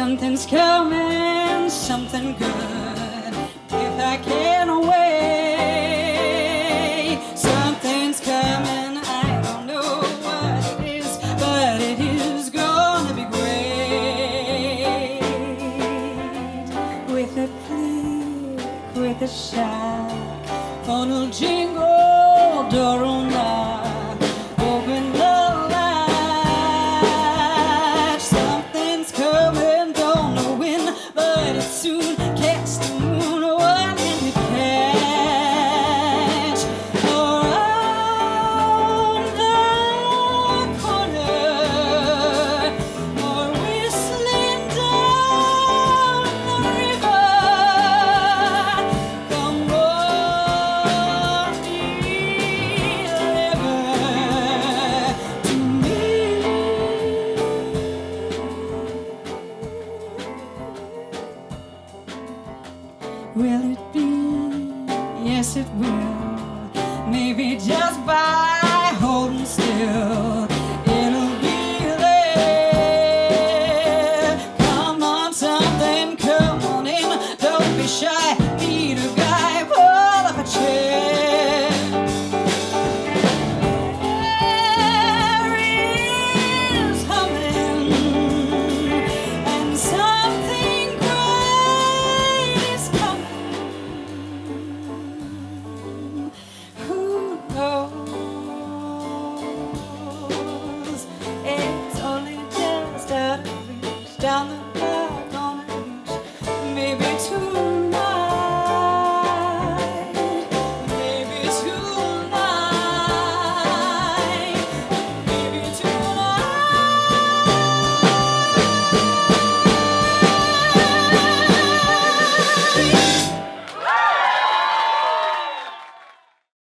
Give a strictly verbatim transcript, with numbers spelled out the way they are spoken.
Something's coming, something good, if I can wait. Something's coming, I don't know what it is, but it is gonna be great. With a click, with a shout, funnel jingle, door will knock, open the latch. Something's coming, don't know when, but it's soon. Catch the moon, what can we catch? Around the corner, or whistling down the river. Come on, deliver to me. Will it be? Yes, it will. Maybe just by holding still.